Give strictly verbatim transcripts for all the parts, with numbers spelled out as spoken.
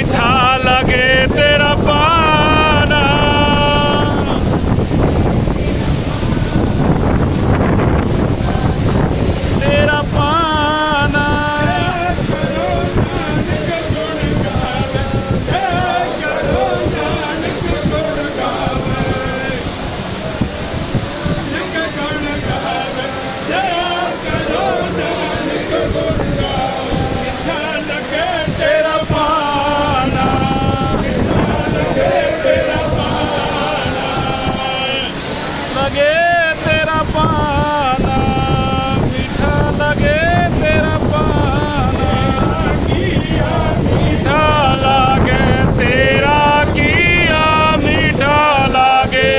मीठा लगे तेरा पाना, तेरा पाना। लगे तेरा पाना, मीठा लगे तेरा पाना, मीठा लगे तेरा किया, मीठा लगे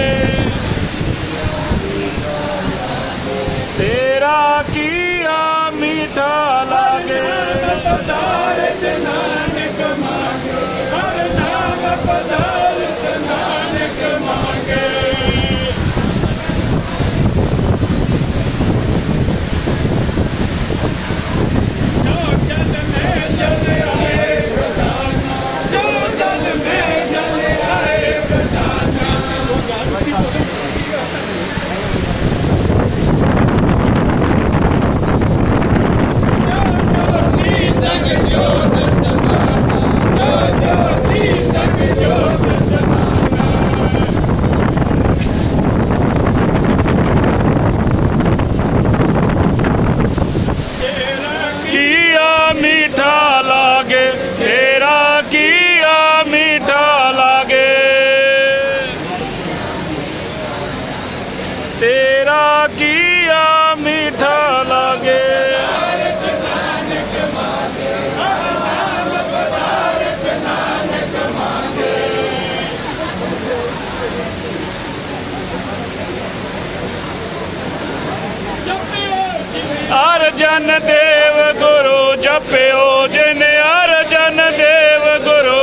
तेरा किया, मीठा लगे। पदार्थ नानक मांगे, हर नाम पदार्थ नानक मांगे। मीठा लागे तेरा किया, मीठा लागे तेरा किया, मीठा लागे। अर्जन देव गुरु जपियो जिन, अर्जन देव गुरु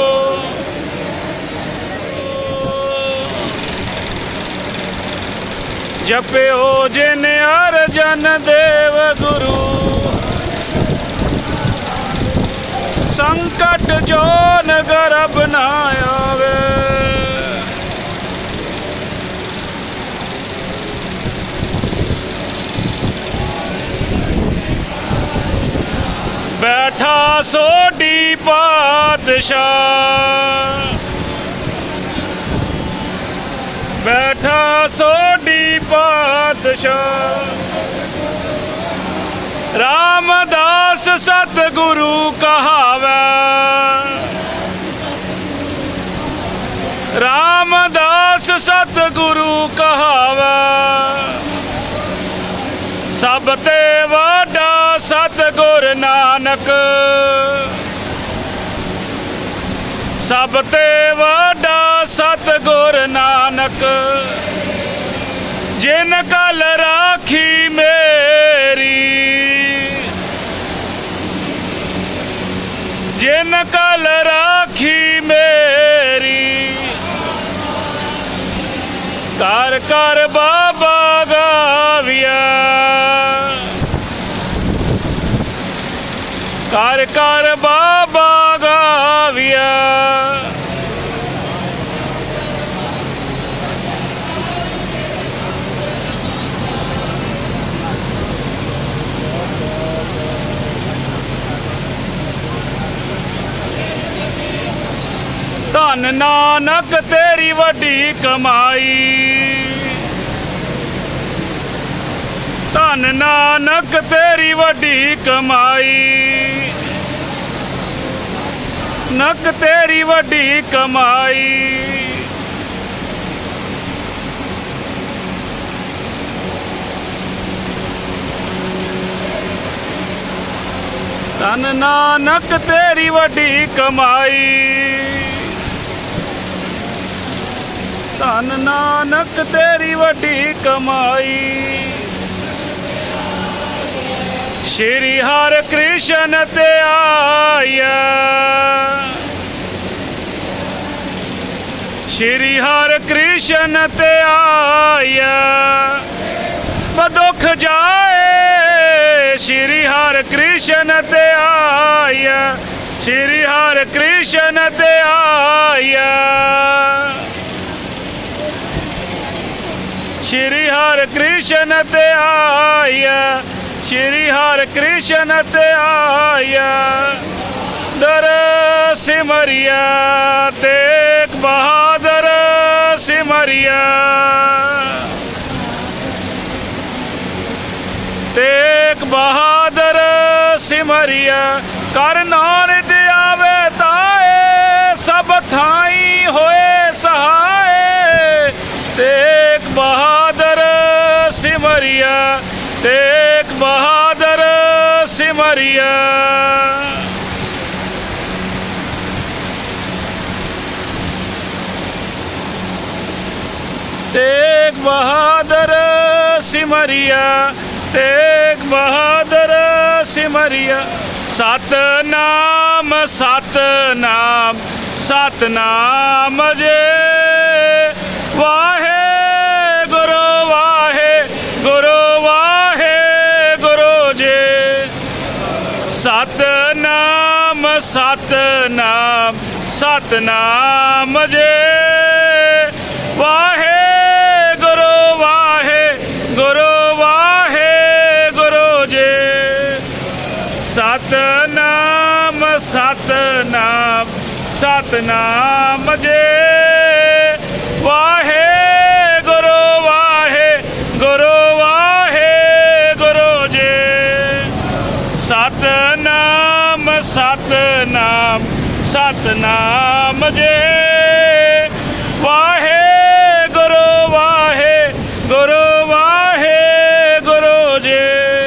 जपियो जिन, अर्जन देव गुरु। संकट जो न गर्भ न आवे, बैठा सोडी पातशाह, बैठा सोडी पातशाह। रामदास सतगुरु कहावे, रामदास सतगुरु कहावे। सब ते वाडा सतगुर नानक, सब ते वाडा सतगुर नानक। जिन कल राखी मेरी, जिन कल राखी मेरी। कर कर बाबा गाविया, कर कर बाबा गाविया। धन नानक तेरी वड्डी कमाई, धन नानक तेरी वड्डी कमाई। नक तेरी वड्डी कमाई। धन नानक तेरी वड्डी कमाई। धन नानक तेरी वड्डी कमाई। श्री हर कृष्ण ते आया, श्री हर कृष्ण ते आया। बदुख जाए श्री हर कृष्ण ते आया। श्री हर कृष्ण ते आया, श्री हर कृष्ण ते आया, श्री हर कृष्ण ते आया। दर सिमरिया तेग बहादुर सिमरिया, तेग बहादुर सिमरिया। कर नानक आवे ताए, सब थाई होए सहाय। तेग बहादुर सिमरिया, तेग बहादुर सिमरिया। तेग बहादुर सिमरिया, तेग बहादुर सिमरिया। सतनाम सतनाम सतनाम जे, वाहे गुरु वाहे गुरु वाहे गुरु जे। सतनाम सतनाम सतनाम जे, वाहे गुरु वाहे गुरु वाहे गुरु जे। सतनाम सतनाम सतनाम जे, वाहे गुरु वाहे गुरु वाहे गुरु जे। सतनाम सतनाम सतनाम जे, वाहे गुरु वाहे गुरु वाहे गुरु जे।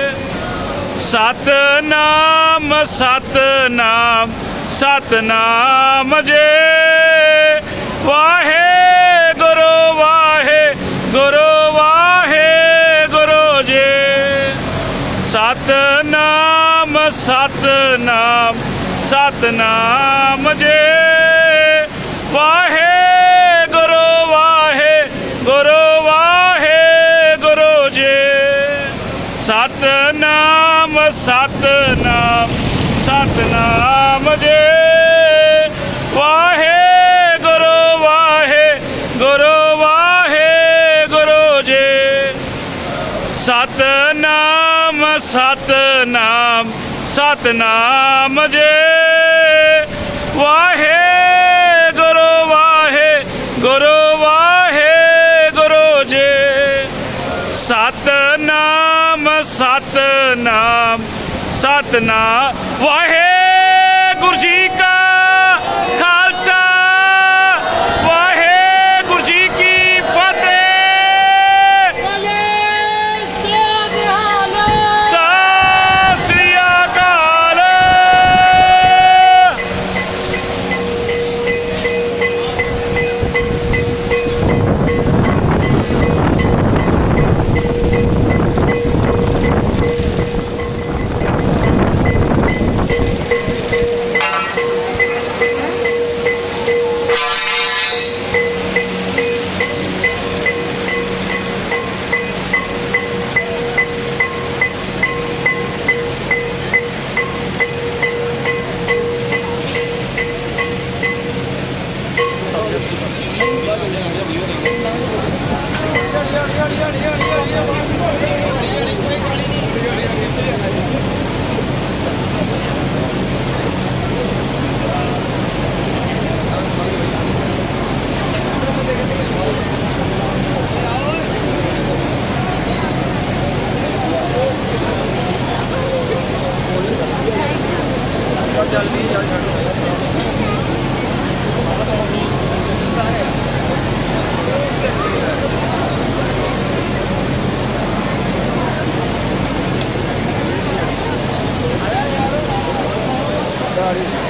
सतनाम सतनाम सतनाम जे, वाहे गुरु वाहे गुरु वाहे गुरु जे। सतनाम सतनाम सतनाम जे, वाहे गुरु वाहे गुरु वाहे गुरु जे। सतनाम सतनाम सतनाम जे, वाहे गुरु वाहे गुरु वाहे गुरु जे। सतनाम सतनाम सतनाम जे, वाहे गुरु वाहे गुरु वाहे गुरु जे। सतनाम सतनाम सतनाम। वाहे गुरु जी का खालसा, वाहे गुरु जी की फतेह। सत श्री अकाल। Got it.